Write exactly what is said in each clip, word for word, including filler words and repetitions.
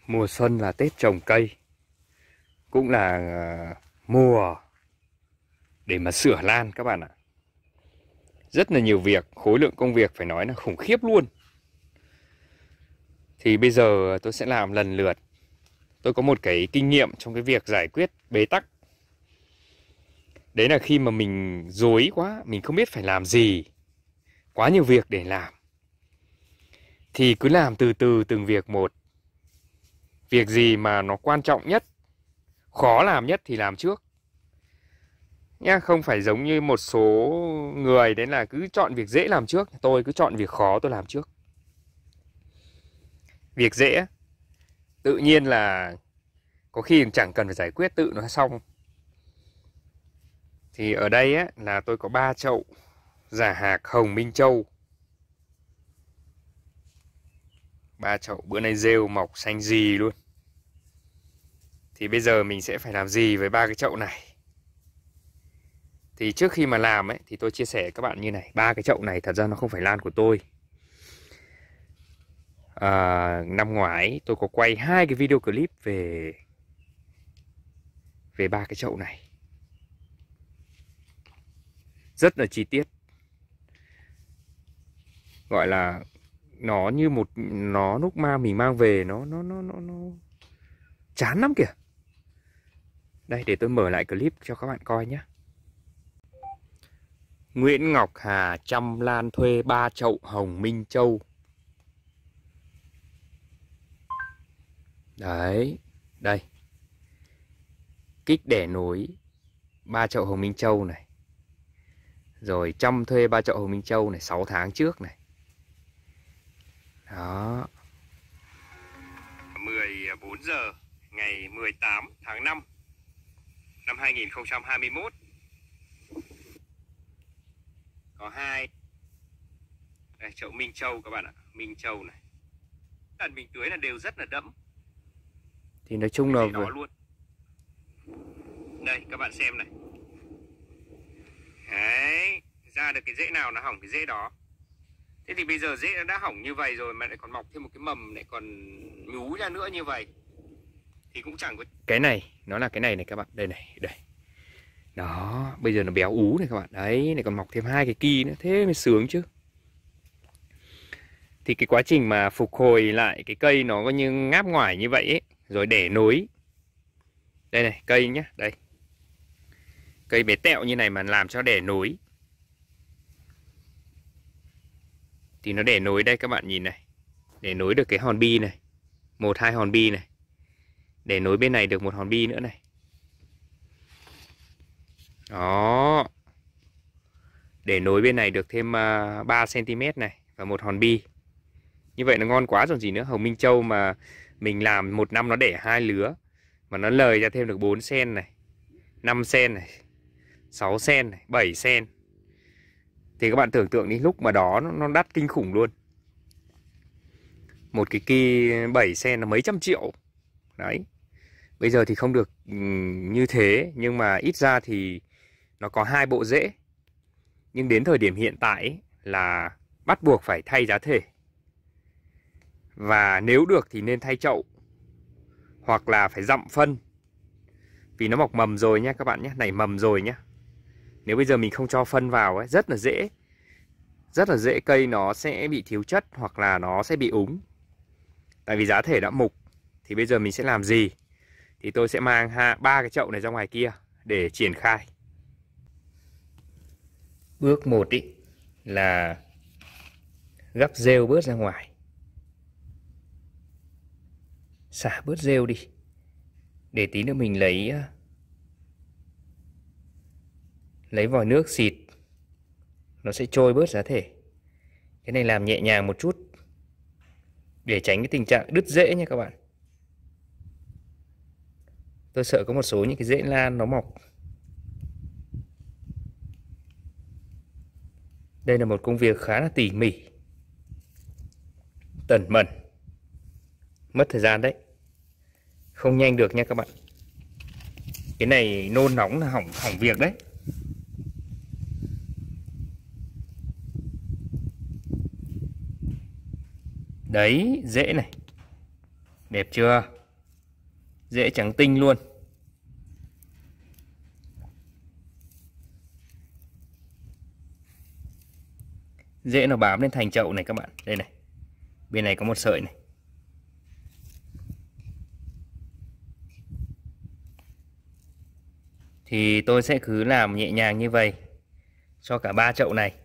Mùa xuân là Tết trồng cây, cũng là à, mùa để mà sửa lan các bạn ạ. Rất là nhiều việc, khối lượng công việc phải nói là khủng khiếp luôn. Thì bây giờ tôi sẽ làm lần lượt. Tôi có một cái kinh nghiệm trong cái việc giải quyết bế tắc. Đấy là khi mà mình rối quá, mình không biết phải làm gì, quá nhiều việc để làm, thì cứ làm từ từ từng việc một. Việc gì mà nó quan trọng nhất, khó làm nhất thì làm trước nhá. Không phải giống như một số người đấy là cứ chọn việc dễ làm trước. Tôi cứ chọn việc khó tôi làm trước. Việc dễ tự nhiên là có khi chẳng cần phải giải quyết, tự nó xong. Thì ở đây á, là tôi có ba chậu giả hạc hồng Minh Châu. Ba chậu bữa nay rêu mọc xanh rì luôn. Thì bây giờ mình sẽ phải làm gì với ba cái chậu này? Thì trước khi mà làm ấy, thì tôi chia sẻ với các bạn như này. Ba cái chậu này thật ra nó không phải lan của tôi. à, Năm ngoái tôi có quay hai cái video clip về Về ba cái chậu này, rất là chi tiết. Gọi là nó như một nó lúc mà mình mang về nó nó nó nó nó chán lắm kìa. Đây, để tôi mở lại clip cho các bạn coi nhé. Nguyễn Ngọc Hà chăm lan thuê ba chậu hồng Minh Châu. Đấy, đây. Kích đẻ nối ba chậu hồng Minh Châu này. Rồi chăm thuê ba chậu hồng Minh Châu này sáu tháng trước này. Đó. mười bốn giờ ngày mười tám tháng năm năm hai nghìn không trăm hai mươi mốt. Có hai đây, chậu Minh Châu các bạn ạ. Minh Châu này, lần mình tưới là đều rất là đẫm. Thì nói chung là vừa... luôn. Đây các bạn xem này. Đấy, ra được cái rễ nào nó hỏng cái rễ đó. Thế thì bây giờ rễ nó đã hỏng như vậy rồi mà lại còn mọc thêm một cái mầm lại còn nhú ra nữa như vậy thì cũng chẳng có. Cái này, nó là cái này này các bạn. Đây này, đây. Đó, bây giờ nó béo ú này các bạn. Đấy, lại còn mọc thêm hai cái ki nữa. Thế mới sướng chứ. Thì cái quá trình mà phục hồi lại cái cây nó có như ngáp ngoải như vậy ấy, rồi để nối. Đây này, cây nhá, đây. Cây bé tẹo như này mà làm cho để nối. Thì nó để nối đây các bạn nhìn này. Để nối được cái hòn bi này. Một hai hòn bi này. Để nối bên này được một hòn bi nữa này. Đó. Để nối bên này được thêm ba xăng ti mét này. Và một hòn bi. Như vậy nó ngon quá rồi gì nữa. Hồng Minh Châu mà mình làm một năm nó để hai lứa. Mà nó lời ra thêm được bốn xăng này. năm xăng này. sáu xăng này. bảy xăng. Thì các bạn tưởng tượng đi, lúc mà đó nó đắt kinh khủng luôn. Một cái ki bảy xăng là mấy trăm triệu. Đấy. Bây giờ thì không được như thế, nhưng mà ít ra thì nó có hai bộ rễ. Nhưng đến thời điểm hiện tại ấy, là bắt buộc phải thay giá thể. Và nếu được thì nên thay chậu. Hoặc là phải dặm phân. Vì nó mọc mầm rồi nhá các bạn nhé. Nảy mầm rồi nhá. Nếu bây giờ mình không cho phân vào ấy, rất là dễ. Rất là dễ cây nó sẽ bị thiếu chất hoặc là nó sẽ bị úng. Tại vì giá thể đã mục. Thì bây giờ mình sẽ làm gì? Thì tôi sẽ mang ba cái chậu này ra ngoài kia để triển khai. Bước một ý là gắp rêu bớt ra ngoài. Xả bớt rêu đi. Để tí nữa mình lấy Lấy vòi nước xịt. Nó sẽ trôi bớt giá thể. Cái này làm nhẹ nhàng một chút để tránh cái tình trạng đứt rễ nha các bạn. Tôi sợ có một số những cái rễ lan nó mọc. Đây là một công việc khá là tỉ mỉ, tẩn mẩn, mất thời gian đấy. Không nhanh được nha các bạn. Cái này nôn nóng là hỏng hỏng việc đấy. Đấy, rễ này. Đẹp chưa? Rễ trắng tinh luôn. Rễ nó bám lên thành chậu này các bạn. Đây này. Bên này có một sợi này. Thì tôi sẽ cứ làm nhẹ nhàng như vậy cho cả ba chậu này.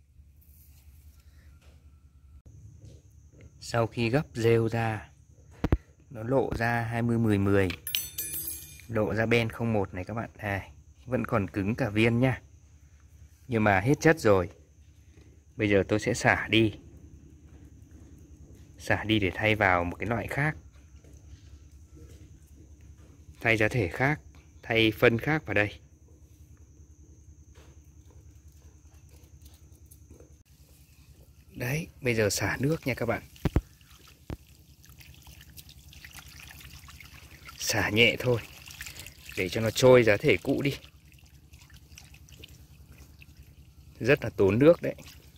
Sau khi gấp rêu ra, nó lộ ra hai mươi mười mười, lộ ra ben không một này các bạn. À, vẫn còn cứng cả viên nha. Nhưng mà hết chất rồi. Bây giờ tôi sẽ xả đi. Xả đi để thay vào một cái loại khác. Thay giá thể khác, thay phân khác vào đây. Đấy, bây giờ xả nước nha các bạn. Xả nhẹ thôi, để cho nó trôi giá thể cũ đi. Rất là tốn nước đấy.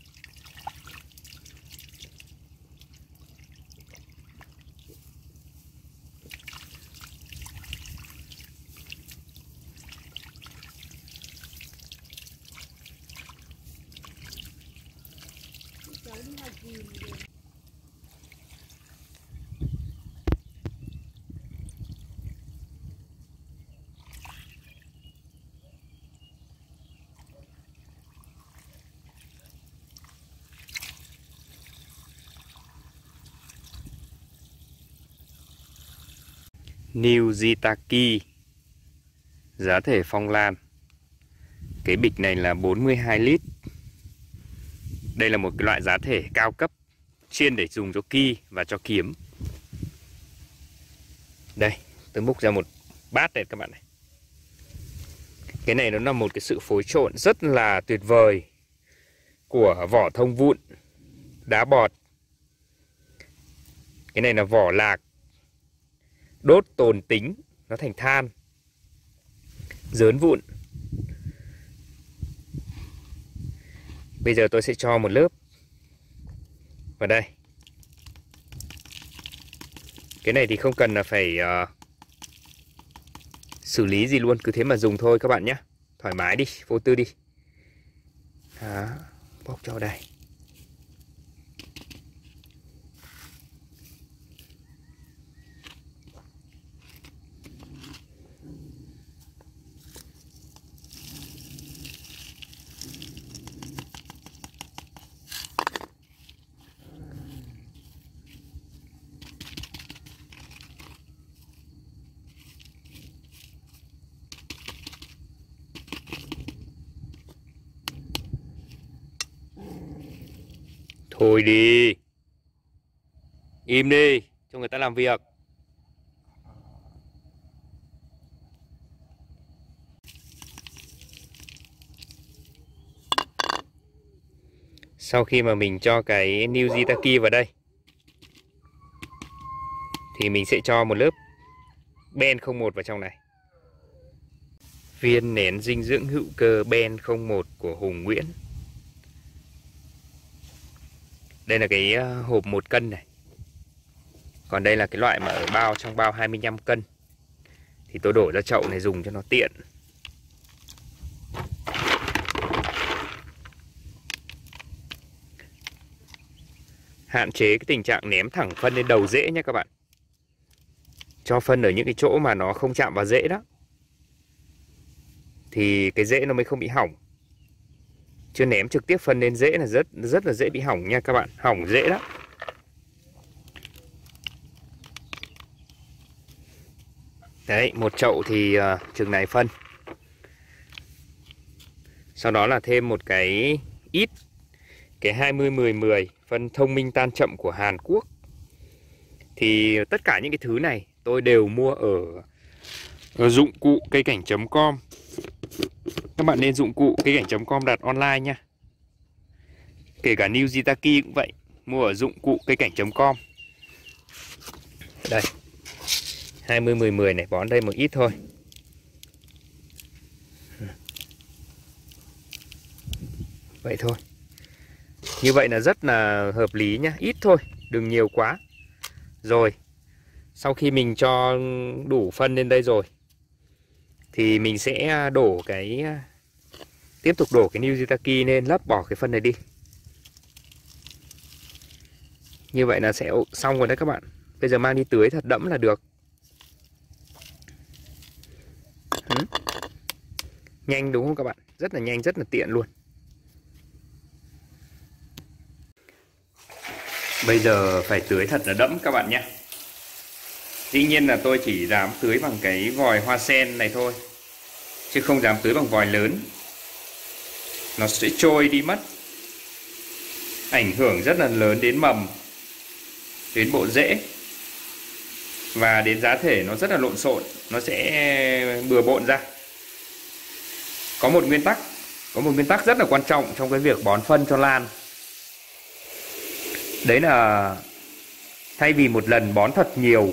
New Jitaki, giá thể phong lan. Cái bịch này là bốn mươi hai lít. Đây là một cái loại giá thể cao cấp, chuyên để dùng cho ki và cho kiếm. Đây, tôi múc ra một bát đây các bạn này. Cái này nó là một cái sự phối trộn rất là tuyệt vời của vỏ thông vụn, đá bọt. Cái này là vỏ lạc, đốt tồn tính, nó thành than, dớn vụn. Bây giờ tôi sẽ cho một lớp vào đây. Cái này thì không cần là phải uh, xử lý gì luôn, cứ thế mà dùng thôi các bạn nhé. Thoải mái đi, vô tư đi. Đó, bóc cho vào đây. Thôi đi. Im đi, cho người ta làm việc. Sau khi mà mình cho cái New Jitaki vào đây thì mình sẽ cho một lớp Ben không một vào trong này. Viên nén dinh dưỡng hữu cơ Ben không một của Hùng Nguyễn. Đây là cái hộp một cân này. Còn đây là cái loại mà ở bao, trong bao hai mươi lăm cân. Thì tôi đổ ra chậu này dùng cho nó tiện. Hạn chế cái tình trạng ném thẳng phân lên đầu rễ nha các bạn. Cho phân ở những cái chỗ mà nó không chạm vào rễ đó, thì cái rễ nó mới không bị hỏng. Chứ ném trực tiếp phân lên rễ là rất rất là dễ bị hỏng nha các bạn. Hỏng rễ đó. Đấy, một chậu thì uh, chừng này phân. Sau đó là thêm một cái ít, cái hai mươi mười mười phân thông minh tan chậm của Hàn Quốc. Thì tất cả những cái thứ này tôi đều mua ở, ở dụng cụ cây cảnh chấm com. Các bạn nên dụng cụ cây cảnh chấm com đặt online nha. Kể cả New Jitaki cũng vậy, mua ở dụng cụ cây cảnh chấm com. Đây, hai mươi mười mười này, bón đây một ít thôi. Vậy thôi. Như vậy là rất là hợp lý nhá, ít thôi, đừng nhiều quá. Rồi, Sau khi mình cho đủ phân lên đây rồi thì mình sẽ đổ cái tiếp tục đổ cái Nujitaki lên, lấp bỏ cái phân này đi. Như vậy là sẽ xong rồi đấy các bạn. Bây giờ mang đi tưới thật đẫm là được. Ừ. Nhanh đúng không các bạn? Rất là nhanh, rất là tiện luôn. Bây giờ phải tưới thật là đẫm các bạn nhé. Dĩ nhiên là tôi chỉ dám tưới bằng cái vòi hoa sen này thôi, chứ không dám tưới bằng vòi lớn. Nó sẽ trôi đi mất, ảnh hưởng rất là lớn đến mầm, đến bộ rễ và đến giá thể nó rất là lộn xộn, nó sẽ bừa bộn ra. Có một nguyên tắc, có một nguyên tắc rất là quan trọng trong cái việc bón phân cho lan. Đấy là thay vì một lần bón thật nhiều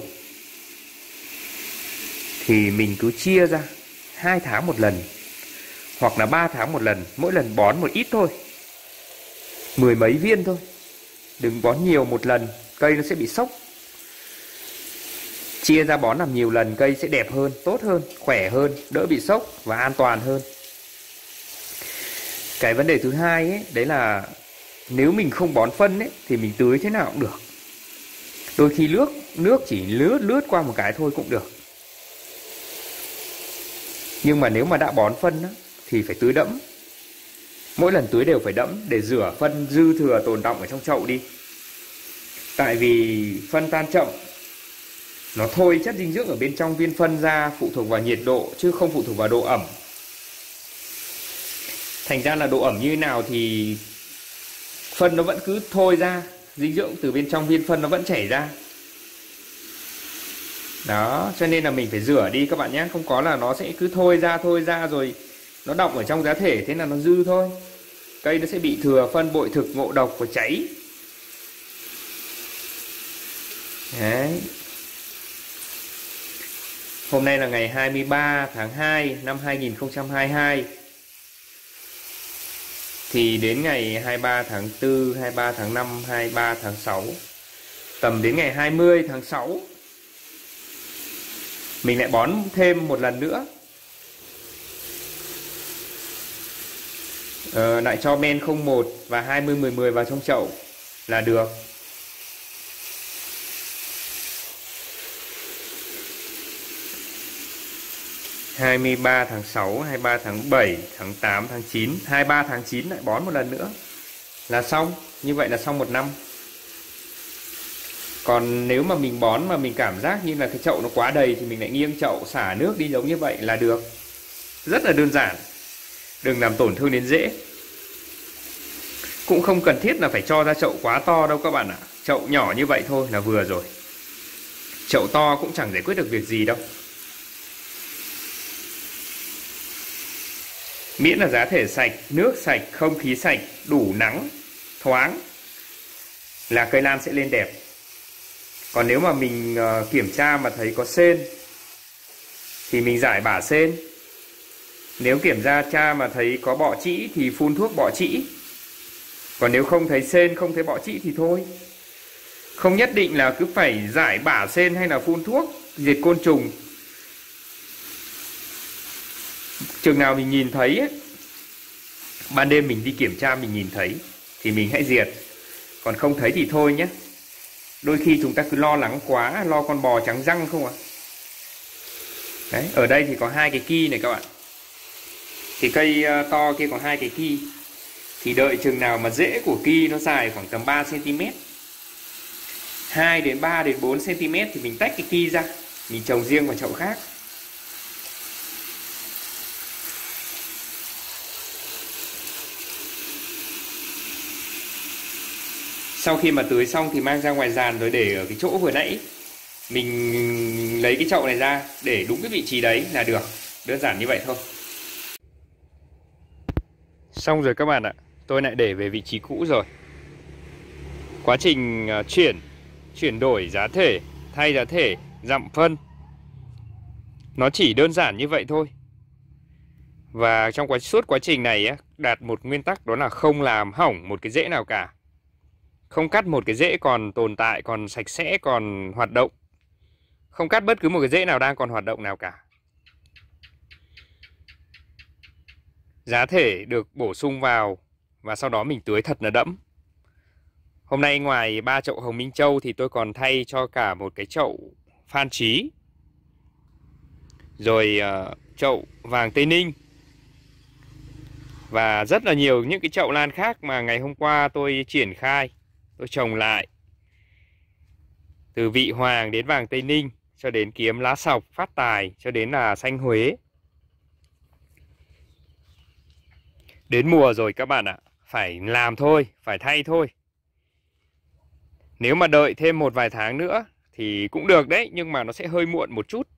thì mình cứ chia ra hai tháng một lần hoặc là ba tháng một lần, mỗi lần bón một ít thôi, mười mấy viên thôi. Đừng bón nhiều một lần, cây nó sẽ bị sốc. Chia ra bón làm nhiều lần, cây sẽ đẹp hơn, tốt hơn, khỏe hơn, đỡ bị sốc và an toàn hơn. Cái vấn đề thứ hai ấy, đấy là nếu mình không bón phân ấy, thì mình tưới thế nào cũng được. Đôi khi nước nước chỉ lướt lướt qua một cái thôi cũng được. Nhưng mà nếu mà đã bón phân á, thì phải tưới đẫm. Mỗi lần tưới đều phải đẫm để rửa phân dư thừa tồn đọng ở trong chậu đi. Tại vì phân tan chậm, nó thôi chất dinh dưỡng ở bên trong viên phân ra, phụ thuộc vào nhiệt độ chứ không phụ thuộc vào độ ẩm. Thành ra là độ ẩm như thế nào thì phân nó vẫn cứ thôi ra, dinh dưỡng từ bên trong viên phân nó vẫn chảy ra. Đó, cho nên là mình phải rửa đi các bạn nhé. Không có là nó sẽ cứ thôi ra thôi ra rồi nó đọng ở trong giá thể, thế là nó dư thôi. Cây nó sẽ bị thừa phân, bội thực, ngộ độc và cháy. Đấy. Hôm nay là ngày hai mươi ba tháng hai năm hai nghìn không trăm hai mươi hai. Thì đến ngày hai mươi ba tháng tư, hai mươi ba tháng năm, hai mươi ba tháng sáu, tầm đến ngày hai mươi tháng sáu mình lại bón thêm một lần nữa. Ờ, lại cho men không một và hai mươi mười mười vào trong chậu là được. hai mươi ba tháng sáu, hai mươi ba tháng bảy, tháng tám, tháng chín, hai mươi ba tháng chín lại bón một lần nữa là xong. Như vậy là xong một năm. Còn nếu mà mình bón mà mình cảm giác như là cái chậu nó quá đầy thì mình lại nghiêng chậu xả nước đi giống như vậy là được. Rất là đơn giản. Đừng làm tổn thương đến rễ. Cũng không cần thiết là phải cho ra chậu quá to đâu các bạn ạ. Chậu nhỏ như vậy thôi là vừa rồi. Chậu to cũng chẳng giải quyết được việc gì đâu. Miễn là giá thể sạch, nước sạch, không khí sạch, đủ nắng, thoáng là cây lan sẽ lên đẹp. Còn nếu mà mình kiểm tra mà thấy có sên thì mình rải bả sên. Nếu kiểm tra tra mà thấy có bọ trĩ thì phun thuốc bọ trĩ. Còn nếu không thấy sên, không thấy bọ trĩ thì thôi. Không nhất định là cứ phải rải bả sên hay là phun thuốc diệt côn trùng. Chừng nào mình nhìn thấy ấy, ban đêm mình đi kiểm tra mình nhìn thấy thì mình hãy diệt. Còn không thấy thì thôi nhé. Đôi khi chúng ta cứ lo lắng quá, lo con bò trắng răng không ạ. Đấy, ở đây thì có hai cái ki này các bạn. Thì cây to kia có hai cái ki. Thì đợi chừng nào mà rễ của ki nó dài khoảng tầm ba xăng ti mét, hai đến ba đến bốn xăng ti mét thì mình tách cái ki ra, mình trồng riêng vào chậu khác. Sau khi mà tưới xong thì mang ra ngoài giàn rồi để ở cái chỗ vừa nãy. Mình lấy cái chậu này ra để đúng cái vị trí đấy là được. Đơn giản như vậy thôi. Xong rồi các bạn ạ. Tôi lại để về vị trí cũ rồi. Quá trình chuyển Chuyển đổi giá thể, thay giá thể, dặm phân, nó chỉ đơn giản như vậy thôi. Và trong quá, suốt quá trình này á, đạt một nguyên tắc, đó là không làm hỏng một cái rễ nào cả. Không cắt một cái rễ còn tồn tại, còn sạch sẽ, còn hoạt động. Không cắt bất cứ một cái rễ nào đang còn hoạt động nào cả. Giá thể được bổ sung vào và sau đó mình tưới thật là đẫm. Hôm nay ngoài ba chậu hồng Minh Châu thì tôi còn thay cho cả một cái chậu Phan Trí, rồi uh, chậu vàng Tây Ninh và rất là nhiều những cái chậu lan khác mà ngày hôm qua tôi triển khai, tôi trồng lại. Từ vị hoàng đến vàng Tây Ninh, cho đến kiếm lá sọc phát tài, cho đến là xanh Huế. Đến mùa rồi các bạn ạ, phải làm thôi, phải thay thôi. Nếu mà đợi thêm một vài tháng nữa thì cũng được đấy, nhưng mà nó sẽ hơi muộn một chút.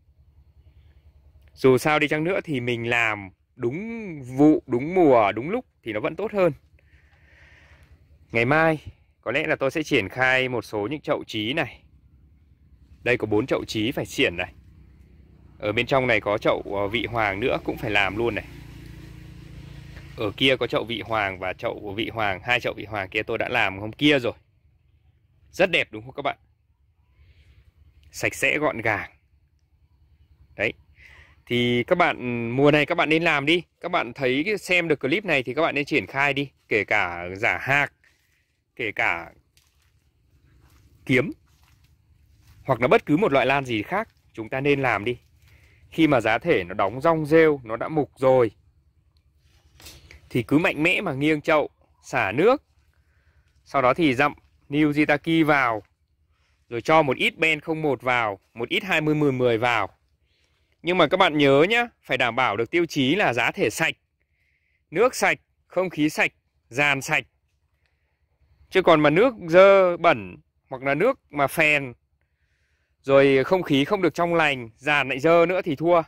Dù sao đi chăng nữa thì mình làm đúng vụ, đúng mùa, đúng lúc thì nó vẫn tốt hơn. Ngày mai có lẽ là tôi sẽ triển khai một số những chậu trí này. Đây có bốn chậu trí phải xiển này. Ở bên trong này có chậu vị hoàng nữa cũng phải làm luôn này. Ở kia có chậu vị hoàng và chậu vị hoàng, hai chậu vị hoàng kia tôi đã làm hôm kia rồi. Rất đẹp đúng không các bạn? Sạch sẽ gọn gàng. Đấy. Thì các bạn mùa này các bạn nên làm đi. Các bạn thấy xem được clip này thì các bạn nên triển khai đi. Kể cả giả hạc, kể cả kiếm, hoặc là bất cứ một loại lan gì khác, chúng ta nên làm đi. Khi mà giá thể nó đóng rong rêu, nó đã mục rồi thì cứ mạnh mẽ mà nghiêng chậu, xả nước. Sau đó thì dặm New Jitaki vào, rồi cho một ít Ben không một vào, một ít hai mươi mười mười vào. Nhưng mà các bạn nhớ nhá, phải đảm bảo được tiêu chí là giá thể sạch, nước sạch, không khí sạch, giàn sạch. Chứ còn mà nước dơ bẩn, hoặc là nước mà phèn, rồi không khí không được trong lành, giàn lại dơ nữa thì thua.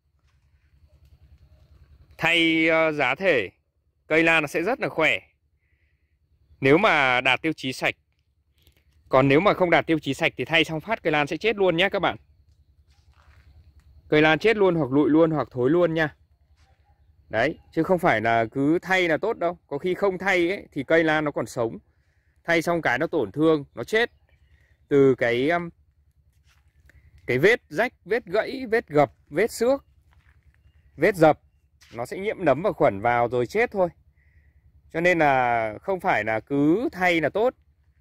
Thay uh, giá thể, cây lan nó sẽ rất là khỏe nếu mà đạt tiêu chí sạch. Còn nếu mà không đạt tiêu chí sạch thì thay xong phát cây lan sẽ chết luôn nhé các bạn. Cây lan chết luôn, hoặc lụi luôn, hoặc thối luôn nha. Đấy, chứ không phải là cứ thay là tốt đâu. Có khi không thay ấy, thì cây lan nó còn sống. Thay xong cái nó tổn thương, nó chết. Từ cái um, cái vết rách, vết gãy, vết gập, vết xước, vết dập, nó sẽ nhiễm nấm và khuẩn vào rồi chết thôi. Cho nên là không phải là cứ thay là tốt.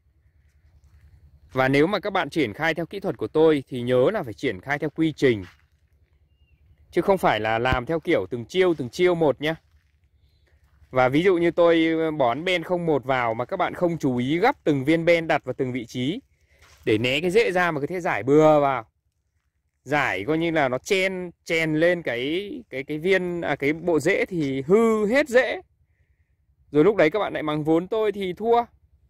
Và nếu mà các bạn triển khai theo kỹ thuật của tôi thì nhớ là phải triển khai theo quy trình, chứ không phải là làm theo kiểu từng chiêu từng chiêu một nhé. Và ví dụ như tôi bón Ben không một vào mà các bạn không chú ý gắp từng viên Ben đặt vào từng vị trí để né cái rễ ra, mà cứ thế giải bừa vào. Giải coi như là nó chen chèn lên cái cái cái viên à, cái bộ rễ thì hư hết rễ. Rồi lúc đấy các bạn lại mắng vốn tôi thì thua.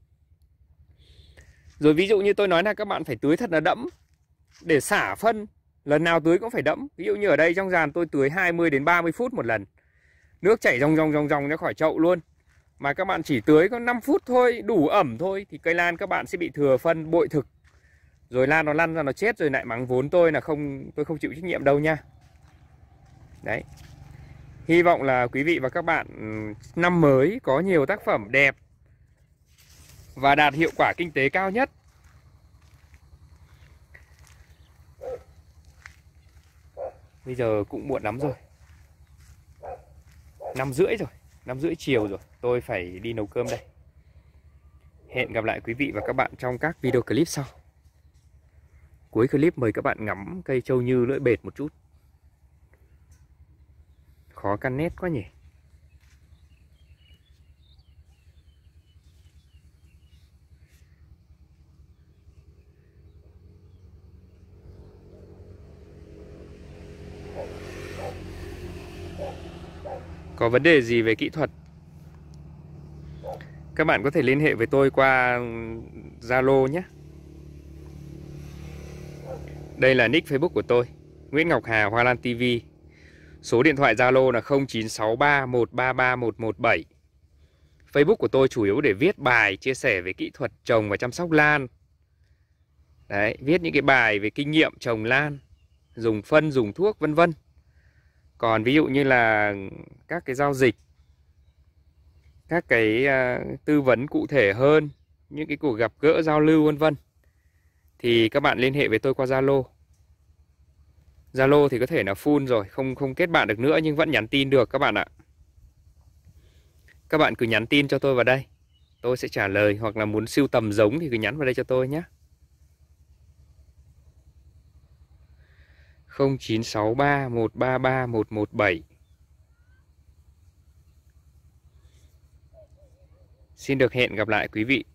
Rồi ví dụ như tôi nói là các bạn phải tưới thật là đẫm để xả phân. Lần nào tưới cũng phải đẫm. Ví dụ như ở đây trong giàn tôi tưới hai mươi đến ba mươi phút một lần. Nước chảy ròng ròng ròng ròng ra khỏi chậu luôn. Mà các bạn chỉ tưới có năm phút thôi, đủ ẩm thôi, thì cây lan các bạn sẽ bị thừa phân bội thực. Rồi lan nó lăn ra nó chết, rồi lại mắng vốn tôi là không tôi không chịu trách nhiệm đâu nha. Đấy. Hy vọng là quý vị và các bạn năm mới có nhiều tác phẩm đẹp và đạt hiệu quả kinh tế cao nhất. Bây giờ cũng muộn lắm rồi, năm rưỡi rồi, năm rưỡi chiều rồi. Tôi phải đi nấu cơm đây. Hẹn gặp lại quý vị và các bạn trong các video clip sau. Cuối clip mời các bạn ngắm cây châu như lưỡi bệt một chút. Khó căn nét quá nhỉ. Có vấn đề gì về kỹ thuật, các bạn có thể liên hệ với tôi qua Zalo nhé. Đây là nick Facebook của tôi, Nguyễn Ngọc Hà, Hoa Lan ti vi. Số điện thoại Zalo là không chín sáu ba một ba ba một một bảy. Facebook của tôi chủ yếu để viết bài chia sẻ về kỹ thuật trồng và chăm sóc lan. Đấy, viết những cái bài về kinh nghiệm trồng lan, dùng phân, dùng thuốc vân vân. Còn ví dụ như là các cái giao dịch, các cái uh, tư vấn cụ thể hơn, những cái cuộc gặp gỡ giao lưu vân vân, thì các bạn liên hệ với tôi qua Zalo. Zalo thì có thể là full rồi, không không kết bạn được nữa nhưng vẫn nhắn tin được các bạn ạ. Các bạn cứ nhắn tin cho tôi vào đây, tôi sẽ trả lời, hoặc là muốn sưu tầm giống thì cứ nhắn vào đây cho tôi nhé. không chín sáu ba một ba ba một một bảy. Xin được hẹn gặp lại quý vị